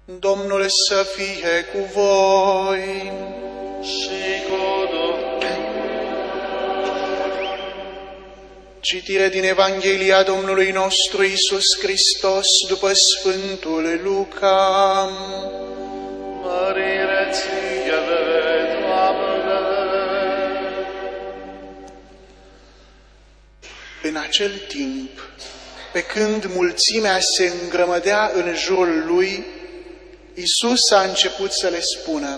Domnul să fie cu voi. Și cu Duhul. Citire din Evanghelia Domnului nostru Iisus Hristos după Sfântul Luca. Mărire ție, Doamne! În acel timp, pe când mulțimea se îngrămădea în jurul lui, Iisus a început să le spună: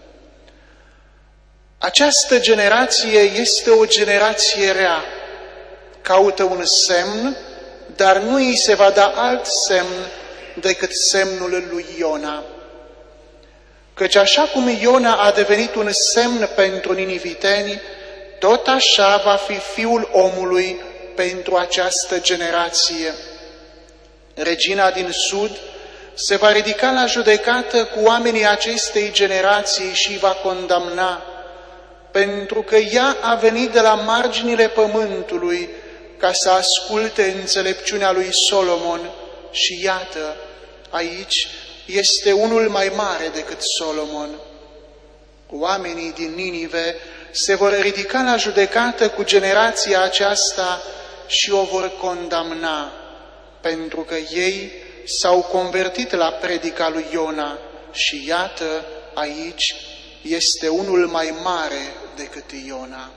această generație este o generație rea. Caută un semn, dar nu îi se va da alt semn decât semnul lui Iona. Căci așa cum Iona a devenit un semn pentru niniviteni, tot așa va fi Fiul omului pentru această generație. Regina din Sud se va ridica la judecată cu oamenii acestei generații și îi va condamna, pentru că ea a venit de la marginile pământului ca să asculte înțelepciunea lui Solomon și iată, aici este unul mai mare decât Solomon. Oamenii din Ninive se vor ridica la judecată cu generația aceasta și o vor condamna, pentru că ei s-au convertit la predica lui Iona și iată, aici este unul mai mare decât Iona.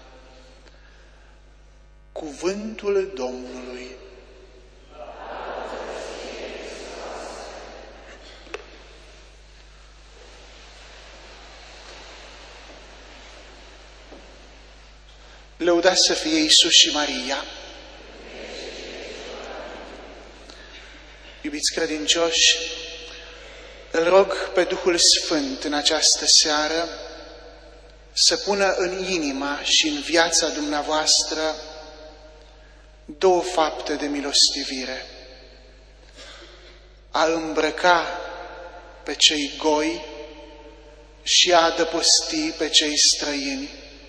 Cuvântul Domnului. Lăudați să fie Iisus și Maria. Iubiți credincioși, îl rog pe Duhul Sfânt în această seară să pună în inima și în viața dumneavoastră două fapte de milostivire: a îmbrăca pe cei goi și a adăposti pe cei străini.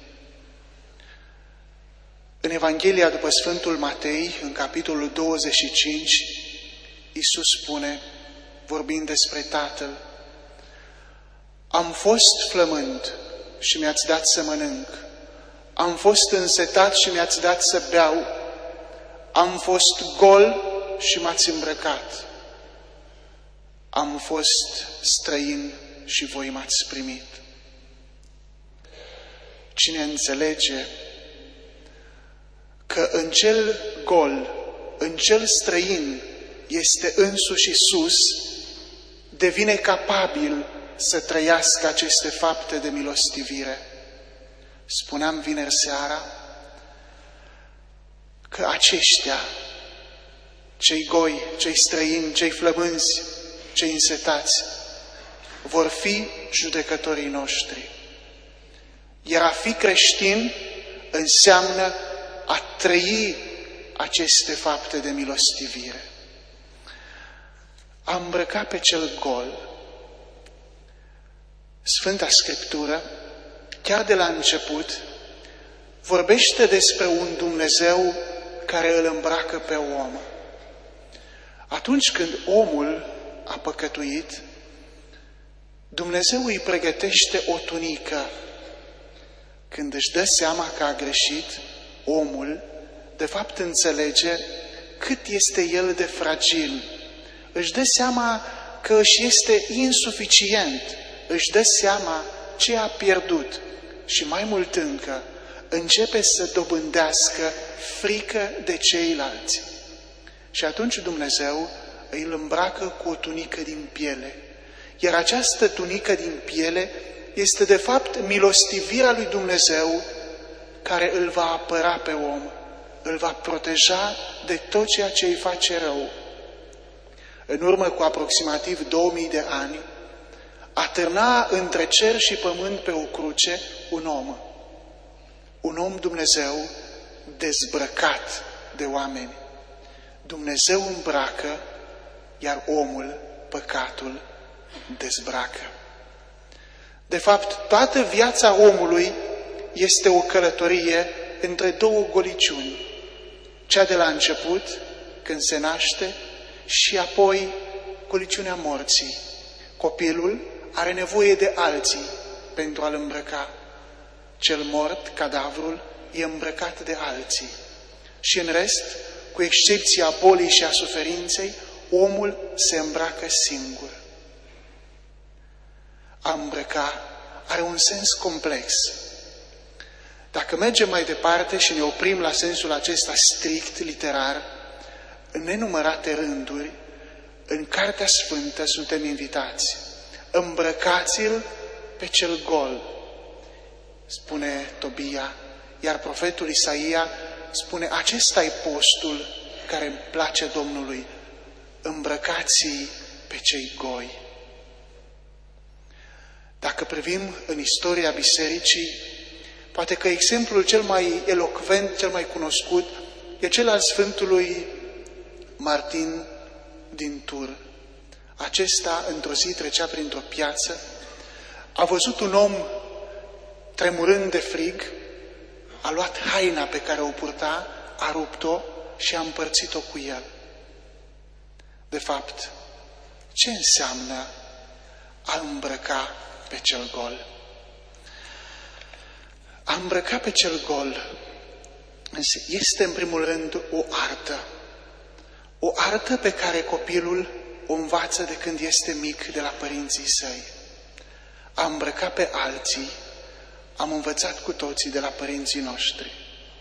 În Evanghelia după Sfântul Matei, în capitolul 25, Iisus spune, vorbind despre Tatăl: am fost flămând și mi-ați dat să mănânc, am fost însetat și mi-ați dat să beau, am fost gol și m-ați îmbrăcat, am fost străin și voi m-ați primit. Cine înțelege că în cel gol, în cel străin, este însuși Iisus, devine capabil să trăiască aceste fapte de milostivire. Spuneam vineri seara că aceștia, cei goi, cei străini, cei flămânzi, cei însetați, vor fi judecătorii noștri. Iar a fi creștin înseamnă a trăi aceste fapte de milostivire. A îmbrăca pe cel gol. Sfânta Scriptură, chiar de la început, vorbește despre un Dumnezeu care îl îmbracă pe om. Atunci când omul a păcătuit, Dumnezeu îi pregătește o tunică. Când își dă seama că a greșit, omul, de fapt, înțelege cât este el de fragil. Își dă seama că își este insuficient, își dă seama ce a pierdut și mai mult încă începe să dobândească frică de ceilalți. Și atunci Dumnezeu îl îmbracă cu o tunică din piele. Iar această tunică din piele este de fapt milostivirea lui Dumnezeu care îl va apăra pe om, îl va proteja de tot ceea ce îi face rău. În urmă cu aproximativ 2000 de ani, atârna între cer și pământ pe o cruce un om Dumnezeu dezbrăcat de oameni. Dumnezeu îmbracă, iar omul, păcatul, dezbracă. De fapt, toată viața omului este o călătorie între două goliciuni. Cea de la început, când se naște, și apoi goliciunea morții. Copilul are nevoie de alții pentru a-l îmbrăca. Cel mort, cadavrul, e îmbrăcat de alții. Și în rest, cu excepția bolii și a suferinței, omul se îmbracă singur. A îmbrăca are un sens complex. Dacă mergem mai departe și ne oprim la sensul acesta strict literar, în nenumărate rânduri, în Cartea Sfântă suntem invitați. Îmbrăcați-l pe cel gol, spune Tobia, iar profetul Isaia spune, acesta e postul care îmi place Domnului, îmbrăcați-i pe cei goi. Dacă privim în istoria bisericii, poate că exemplul cel mai elocvent, cel mai cunoscut, e cel al Sfântului Martin din Tur. Acesta, într-o zi, trecea printr-o piață, a văzut un om tremurând de frig, a luat haina pe care o purta, a rupt-o și a împărțit-o cu el. De fapt, ce înseamnă a îmbrăca pe cel gol? A îmbrăca pe cel gol este, în primul rând, o artă. O artă pe care copilul o învață de când este mic de la părinții săi. A îmbrăca pe alții am învățat cu toții de la părinții noștri.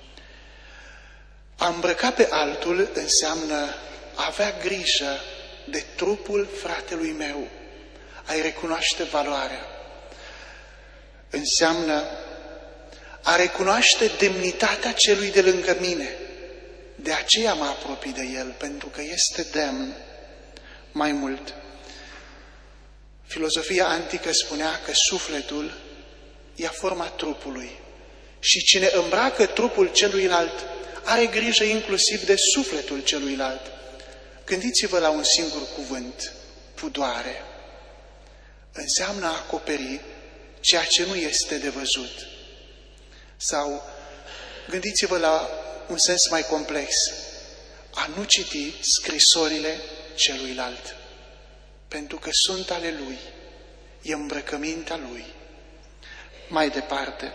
A îmbrăca pe altul înseamnă a avea grijă de trupul fratelui meu, a-i recunoaște valoarea. Înseamnă a recunoaște demnitatea celui de lângă mine. De aceea mă apropii de el, pentru că este demn. Mai mult, filozofia antică spunea că sufletul ia forma trupului și cine îmbracă trupul celuilalt are grijă inclusiv de sufletul celuilalt. Gândiți-vă la un singur cuvânt, pudoare. Înseamnă a acoperi ceea ce nu este de văzut. Sau gândiți-vă la un sens mai complex, a nu citi scrisorile celuilalt, pentru că sunt ale lui, e îmbrăcămintea lui. Mai departe,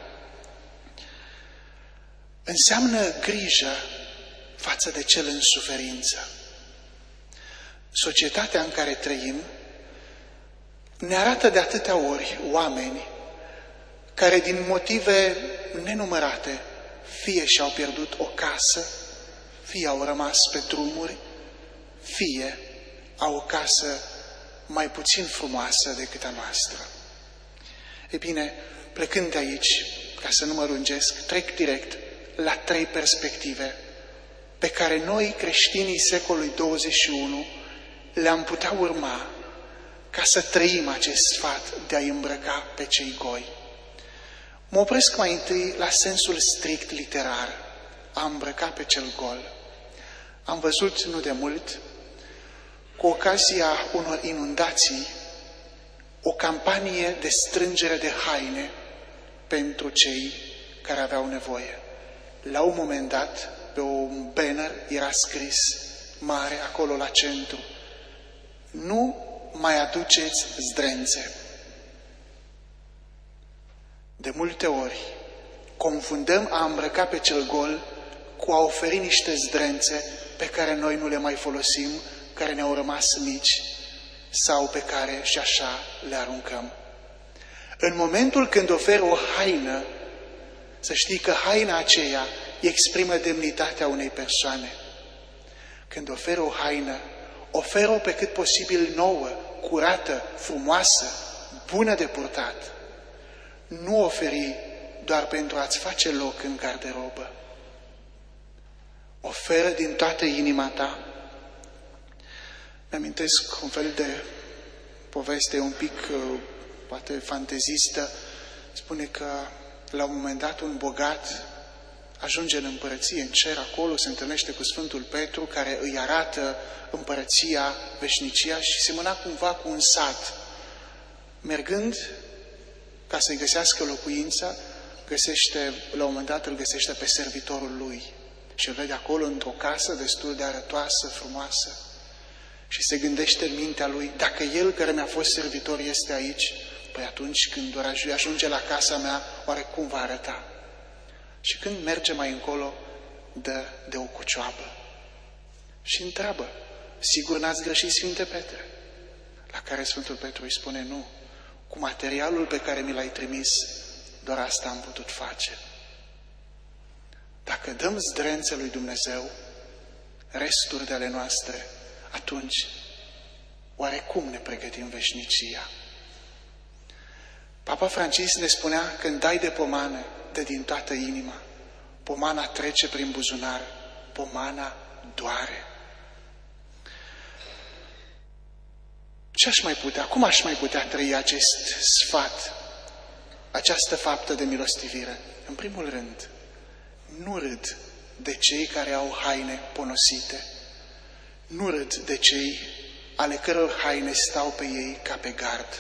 înseamnă grijă față de cel în suferință. Societatea în care trăim ne arată de atâtea ori oameni care din motive nenumărate fie și-au pierdut o casă, fie au rămas pe drumuri, fie au o casă mai puțin frumoasă decât a noastră. Ei bine, plecând de aici, ca să nu mă lungesc, trec direct la 3 perspective pe care noi, creștinii secolului 21, le-am putea urma ca să trăim acest sfat de a-i îmbrăca pe cei goi. Mă opresc mai întâi la sensul strict literar, a îmbrăca pe cel gol. Am văzut nu de mult, cu ocazia unor inundații, o campanie de strângere de haine pentru cei care aveau nevoie. La un moment dat, pe un banner era scris mare acolo la centru: nu mai aduceți zdrențe. De multe ori confundăm a îmbrăca pe cel gol cu a oferi niște zdrențe pe care noi nu le mai folosim, care ne-au rămas mici sau pe care și așa le aruncăm. În momentul când oferi o haină, să știi că haina aceea exprimă demnitatea unei persoane. Când oferi o haină, oferă-o pe cât posibil nouă, curată, frumoasă, bună de purtat. Nu oferi doar pentru a-ți face loc în garderobă. Oferă din toată inima ta. Mi-amintesc un fel de poveste un pic, poate fantezistă. Spune că la un moment dat un bogat ajunge în împărăție, în cer, acolo se întâlnește cu Sfântul Petru, care îi arată împărăția, veșnicia, și semăna cumva cu un sat. Mergând ca să-i găsească locuința, la un moment dat îl găsește pe servitorul lui și îl vede acolo într-o casă destul de arătoasă, frumoasă. Și se gândește în mintea lui, dacă el care mi-a fost servitor este aici, păi atunci când ajunge la casa mea, oare cum va arăta? Și când merge mai încolo, dă de o cucioabă și întreabă, sigur n-ați greșit, Sfinte Petre? La care Sfântul Petru îi spune, nu, cu materialul pe care mi l-ai trimis, doar asta am putut face. Dacă dăm zdrențe lui Dumnezeu, resturi de ale noastre, atunci, oare cum ne pregătim veșnicia? Papa Francisc ne spunea, când dai de pomană, dă din toată inima. Pomana trece prin buzunar, pomana doare. Cum aș mai putea trăi acest sfat, această faptă de milostivire? În primul rând, nu râd de cei care au haine ponosite, nu râd de cei ale căror haine stau pe ei ca pe gard.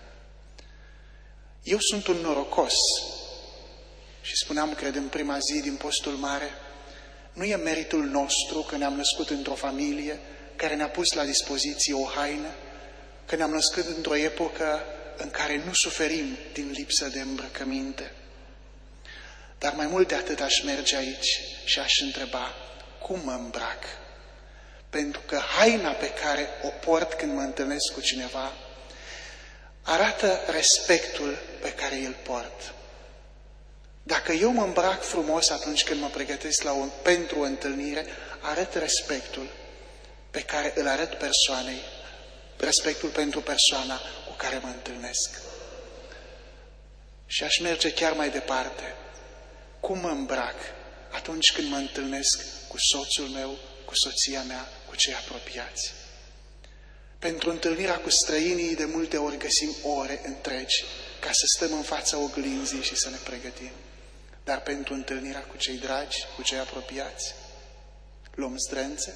Eu sunt un norocos și spuneam, cred, în prima zi din Postul Mare, nu e meritul nostru că ne-am născut într-o familie care ne-a pus la dispoziție o haină, că ne-am născut într-o epocă în care nu suferim din lipsă de îmbrăcăminte. Dar mai mult de atât aș merge aici și aș întreba, cum mă îmbrac? Pentru că haina pe care o port când mă întâlnesc cu cineva arată respectul pe care îl port. Dacă eu mă îmbrac frumos atunci când mă pregătesc pentru o întâlnire, arăt respectul pe care îl arăt persoanei, respectul pentru persoana cu care mă întâlnesc. Și aș merge chiar mai departe. Cum mă îmbrac atunci când mă întâlnesc cu soțul meu, cu soția mea, cu cei apropiați? Pentru întâlnirea cu străinii de multe ori găsim ore întregi ca să stăm în fața oglinzii și să ne pregătim. Dar pentru întâlnirea cu cei dragi, cu cei apropiați, luăm zdrențe?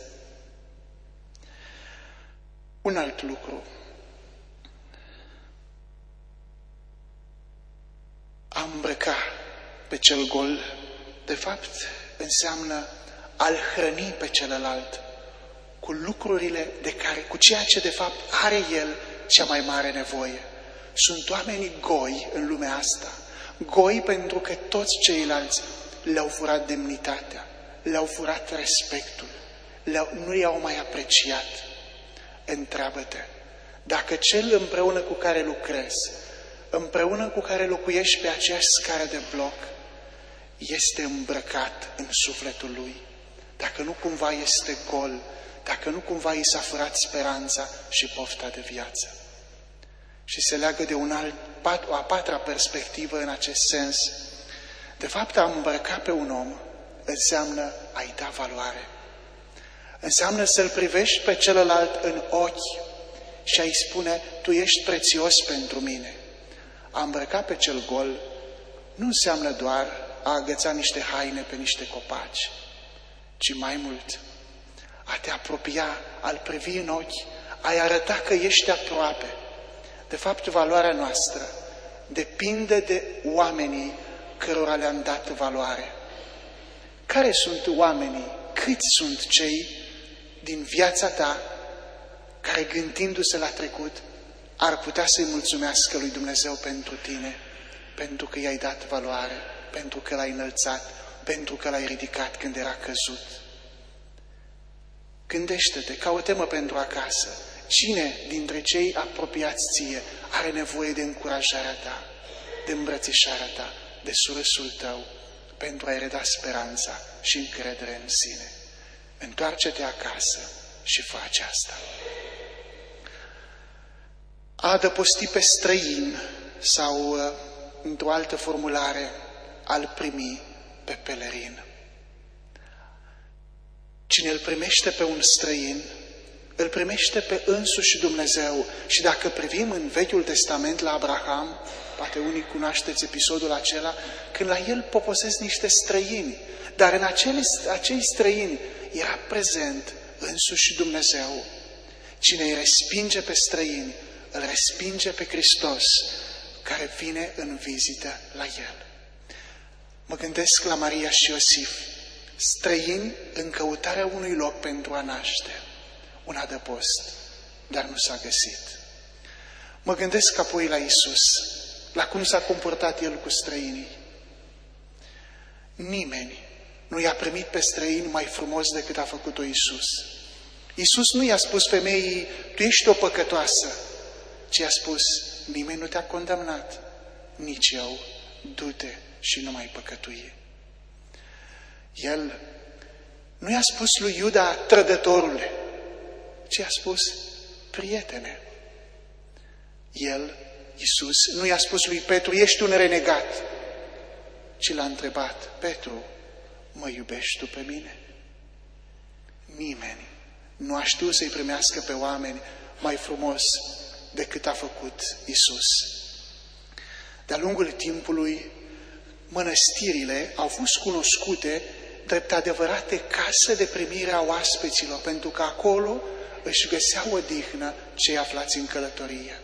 Un alt lucru. A îmbrăca pe cel gol, de fapt, înseamnă a-l hrăni pe celălalt cu lucrurile cu ceea ce de fapt are el cea mai mare nevoie. Sunt oamenii goi în lumea asta, goi pentru că toți ceilalți le-au furat demnitatea, le-au furat respectul, nu i-au mai apreciat. Întreabă-te, dacă cel împreună cu care lucrezi, împreună cu care locuiești pe aceeași scară de bloc, este îmbrăcat în sufletul lui, dacă nu cumva este gol, dacă nu cumva i s-a furat speranța și pofta de viață. Și se leagă de o a patra perspectivă în acest sens. De fapt, a îmbrăca pe un om înseamnă a-i da valoare. Înseamnă să-l privești pe celălalt în ochi și a-i spune, tu ești prețios pentru mine. A îmbrăca pe cel gol nu înseamnă doar a agăța niște haine pe niște copaci, ci mai mult, a te apropia, a-l privi în ochi, a-i arăta că ești aproape. De fapt, valoarea noastră depinde de oamenii cărora le-am dat valoare. Care sunt oamenii, câți sunt cei din viața ta care, gândindu-se la trecut, ar putea să-i mulțumească lui Dumnezeu pentru tine, pentru că i-ai dat valoare, pentru că l-ai înălțat, pentru că l-ai ridicat când era căzut. Gândește-te, caută-mă pentru acasă. Cine dintre cei apropiați ție are nevoie de încurajarea ta, de îmbrățișarea ta, de surâsul tău, pentru a-i reda speranța și încredere în sine? Întoarce-te acasă și fă aceasta. A adăposti pe străin sau, într-o altă formulare, a-l primi pe pelerin. Cine îl primește pe un străin, îl primește pe însuși Dumnezeu. Și dacă privim în Vechiul Testament la Abraham, poate unii cunoașteți episodul acela, când la el poposesc niște străini, dar în acei străini era prezent însuși Dumnezeu. Cine îi respinge pe străini, îl respinge pe Hristos, care vine în vizită la el. Mă gândesc la Maria și Iosif, străini în căutarea unui loc pentru a naște. un adăpost, dar nu s-a găsit. Mă gândesc apoi la Iisus, la cum s-a comportat El cu străinii. Nimeni nu i-a primit pe străini mai frumos decât a făcut-o Iisus. Iisus nu i-a spus femeii, tu ești o păcătoasă, ci i-a spus, nimeni nu te-a condamnat, nici eu, du-te și nu mai păcătui. El nu i-a spus lui Iuda, trădătorule, ci i-a spus, prietene. El, Iisus, nu i-a spus lui Petru, ești un renegat, ci l-a întrebat, Petru, mă iubești tu pe mine? Nimeni nu a știut să-i primească pe oameni mai frumos decât a făcut Iisus. De-a lungul timpului, mănăstirile au fost cunoscute drept adevărate case de primire a oaspeților, pentru că acolo își găseau odihnă cei aflați în călătorie.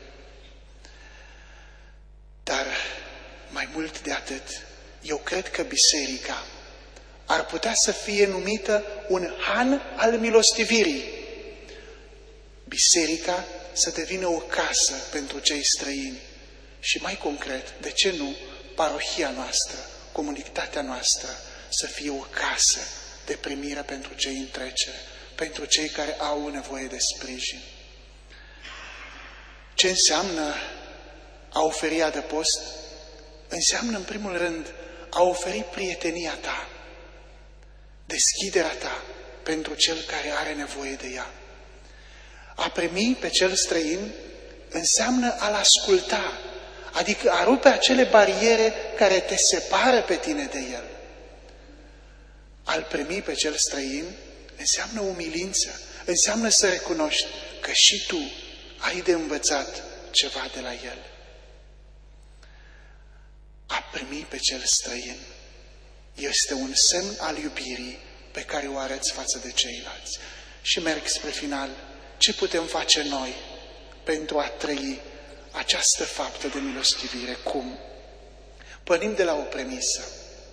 Dar mai mult de atât, eu cred că biserica ar putea să fie numită un han al milostivirii. Biserica să devină o casă pentru cei străini și mai concret, de ce nu, parohia noastră, comunitatea noastră să fie o casă de primire pentru cei în trecere, pentru cei care au nevoie de sprijin. Ce înseamnă a oferi adăpost? Înseamnă, în primul rând, a oferi prietenia ta, deschiderea ta pentru cel care are nevoie de ea. A primi pe cel străin înseamnă a-l asculta, adică a rupe acele bariere care te separă pe tine de el. A-l primi pe cel străin înseamnă umilință, înseamnă să recunoști că și tu ai de învățat ceva de la el. A primi pe cel străin este un semn al iubirii pe care o arăți față de ceilalți. Și merg spre final. Ce putem face noi pentru a trăi această faptă de milostivire? Cum? Pornim de la o premisă.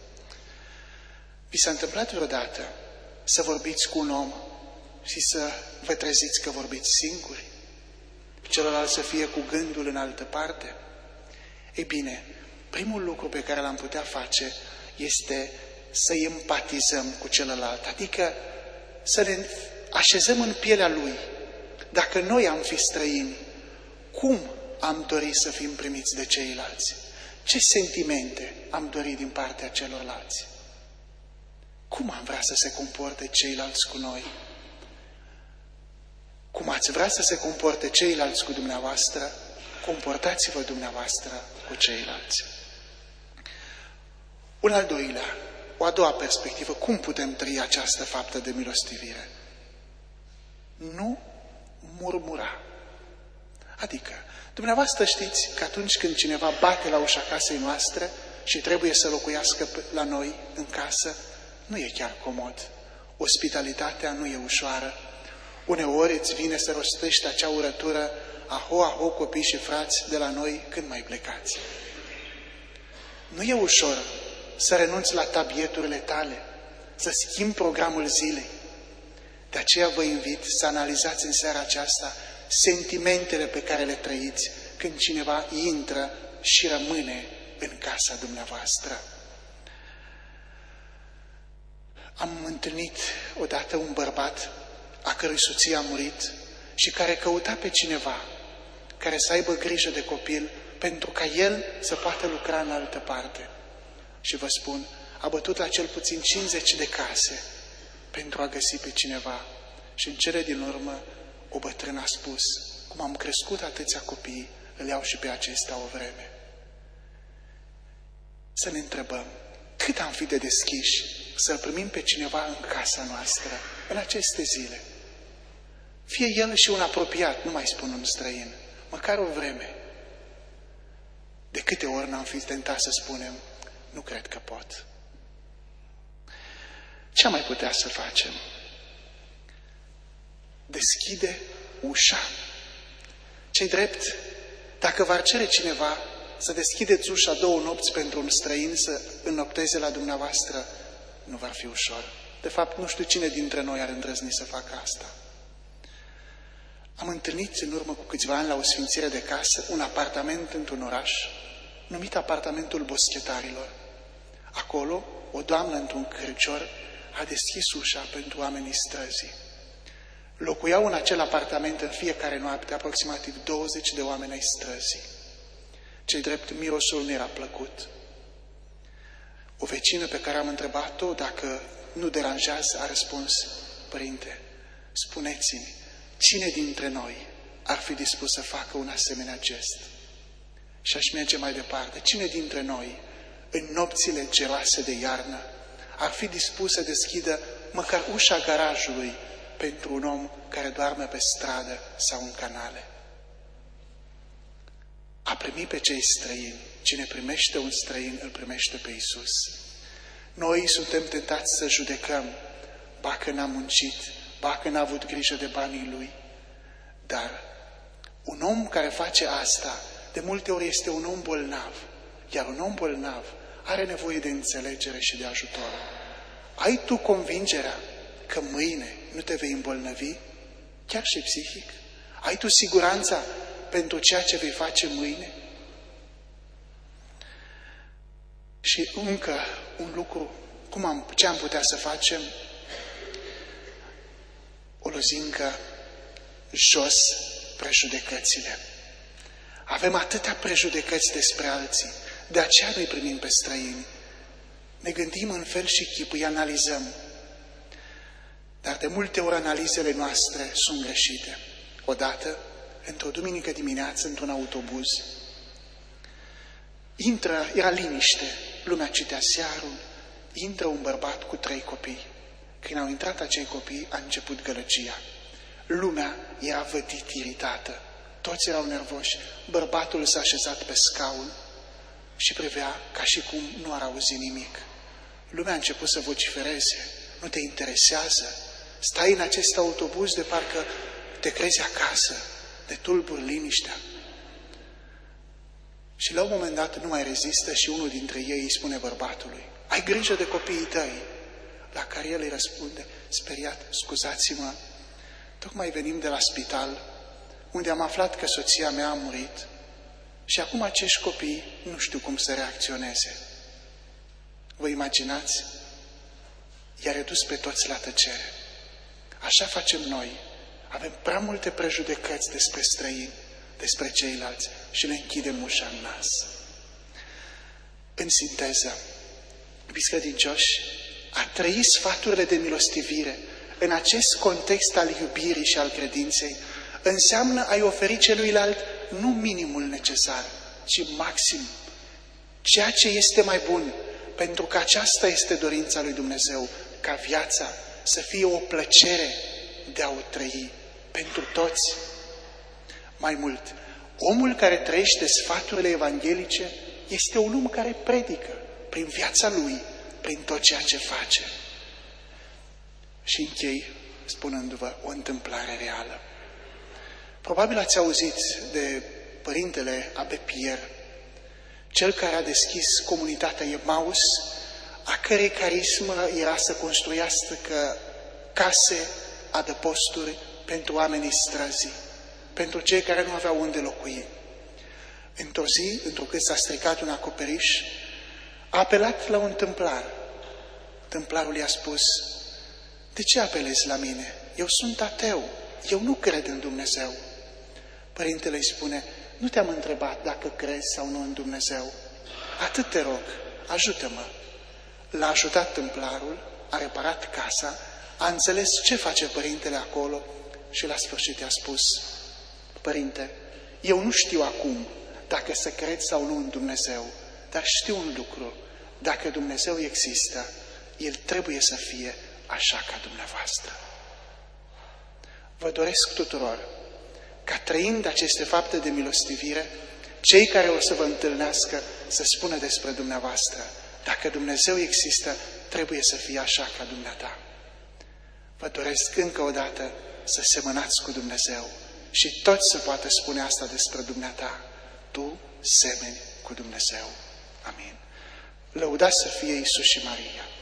Vi s-a întâmplat vreodată să vorbiți cu un om și să vă treziți că vorbiți singuri? Celălalt să fie cu gândul în altă parte? Ei bine, primul lucru pe care l-am putea face este să empatizăm cu celălalt, adică să ne așezăm în pielea lui. Dacă noi am fi străini, cum am dorit să fim primiți de ceilalți? Ce sentimente am dorit din partea celorlalți? Cum am vrea să se comporte ceilalți cu noi? Cum ați vrea să se comporte ceilalți cu dumneavoastră? Comportați-vă dumneavoastră cu ceilalți. Un al doilea, o a doua perspectivă, cum putem trăi această faptă de milostivire? Nu murmura. Adică, dumneavoastră știți că atunci când cineva bate la ușa casei noastre și trebuie să locuiască la noi în casă, nu e chiar comod. Ospitalitatea nu e ușoară. Uneori îți vine să rostești acea urătură, aho, aho, copii și frați, de la noi, când mai plecați? Nu e ușor să renunți la tabieturile tale, să schimbi programul zilei. De aceea vă invit să analizați în seara aceasta sentimentele pe care le trăiți când cineva intră și rămâne în casa dumneavoastră. Am întâlnit odată un bărbat a cărui soție a murit și care căuta pe cineva care să aibă grijă de copil pentru ca el să poată lucra în altă parte. Și vă spun, a bătut la cel puțin 50 de case pentru a găsi pe cineva. Și în cele din urmă, o bătrână a spus, cum am crescut atâția copii, îl iau și pe acesta o vreme. Să ne întrebăm, cât am fi de deschiși să-l primim pe cineva în casa noastră, în aceste zile? Fie el și un apropiat, nu mai spun un străin, măcar o vreme. De câte ori n-am fi tentat să spunem, nu cred că pot. Ce am mai putea să facem? Deschide ușa. Ce-i drept, dacă v-ar cere cineva să deschideți ușa 2 nopți pentru un străin să înnopteze la dumneavoastră, nu va fi ușor. De fapt, nu știu cine dintre noi ar îndrăzni să facă asta. Am întâlnit în urmă cu câțiva ani la o sfințire de casă un apartament într-un oraș numit apartamentul boschetarilor. Acolo, o doamnă într-un cârcior a deschis ușa pentru oamenii străzii. Locuiau în acel apartament în fiecare noapte aproximativ 20 de oameni ai străzii. Ce-i drept, mirosul nu era plăcut. O vecină pe care am întrebat-o dacă nu deranjează a răspuns: părinte, spuneți-mi, cine dintre noi ar fi dispus să facă un asemenea gest? Și aș merge mai departe. Cine dintre noi, în nopțile geroase de iarnă, ar fi dispus să deschidă măcar ușa garajului pentru un om care doarme pe stradă sau în canale? A primi pe cei străini. Cine primește un străin, îl primește pe Iisus. Noi suntem tentați să judecăm, ba că n-a muncit, ba că n-a avut grijă de banii lui. Dar un om care face asta, de multe ori este un om bolnav, iar un om bolnav are nevoie de înțelegere și de ajutor. Ai tu convingerea că mâine nu te vei îmbolnăvi, chiar și psihic? Ai tu siguranța pentru ceea ce vei face mâine? Și încă un lucru, ce am putea să facem? O lozincă jos prejudecățile. Avem atâtea prejudecăți despre alții, de aceea noi primim pe străini. Ne gândim în fel și chip, îi analizăm. Dar de multe ori analizele noastre sunt greșite. Odată, într-o duminică dimineață, într-un autobuz, era liniște, lumea citea ziarul, intră un bărbat cu 3 copii. Când au intrat acei copii, a început gălăgia. Lumea era vădit, iritată, toți erau nervoși. Bărbatul s-a așezat pe scaun și privea ca și cum nu ar auzi nimic. Lumea a început să vocifereze: nu te interesează? Stai în acest autobuz de parcă te crezi acasă, de tulburi liniștea. Și la un moment dat nu mai rezistă și unul dintre ei îi spune bărbatului: ai grijă de copiii tăi. La care el îi răspunde, speriat: scuzați-mă, tocmai venim de la spital, unde am aflat că soția mea a murit și acum acești copii nu știu cum să reacționeze. Vă imaginați? I-a redus pe toți la tăcere. Așa facem noi. Avem prea multe prejudecăți despre străini, despre ceilalți și le închidem ușa în nas. În sinteză, iubiți credincioși, a trăi sfaturile de milostivire în acest context al iubirii și al credinței înseamnă a-i oferi celuilalt nu minimul necesar, ci maxim, ceea ce este mai bun, pentru că aceasta este dorința lui Dumnezeu, ca viața să fie o plăcere de a o trăi pentru toți. Mai mult, omul care trăiește sfaturile evanghelice este un om care predică prin viața lui, prin tot ceea ce face. Și închei spunându-vă o întâmplare reală. Probabil ați auzit de părintele Abbé Pierre, cel care a deschis comunitatea Emmaus, a cărei carismă era să construiască case, adăposturi pentru oamenii străzii, pentru cei care nu aveau unde locui. Într-o zi, întrucât s-a stricat un acoperiș, a apelat la un tâmplar. Tâmplarul i-a spus: de ce apelezi la mine? Eu sunt ateu, eu nu cred în Dumnezeu. Părintele îi spune: nu te-am întrebat dacă crezi sau nu în Dumnezeu. Atât te rog, ajută-mă. L-a ajutat tâmplarul, a reparat casa, a înțeles ce face părintele acolo și la sfârșit i-a spus: părinte, eu nu știu acum dacă să cred sau nu în Dumnezeu, dar știu un lucru: dacă Dumnezeu există, El trebuie să fie așa ca dumneavoastră. Vă doresc tuturor ca, trăind aceste fapte de milostivire, cei care o să vă întâlnească să spună despre dumneavoastră: dacă Dumnezeu există, trebuie să fie așa ca dumneata. Vă doresc încă o dată să semănați cu Dumnezeu și toți să poată spune asta despre dumneata: tu semeni cu Dumnezeu. Amin. Lăudați să fie Iisus și Maria!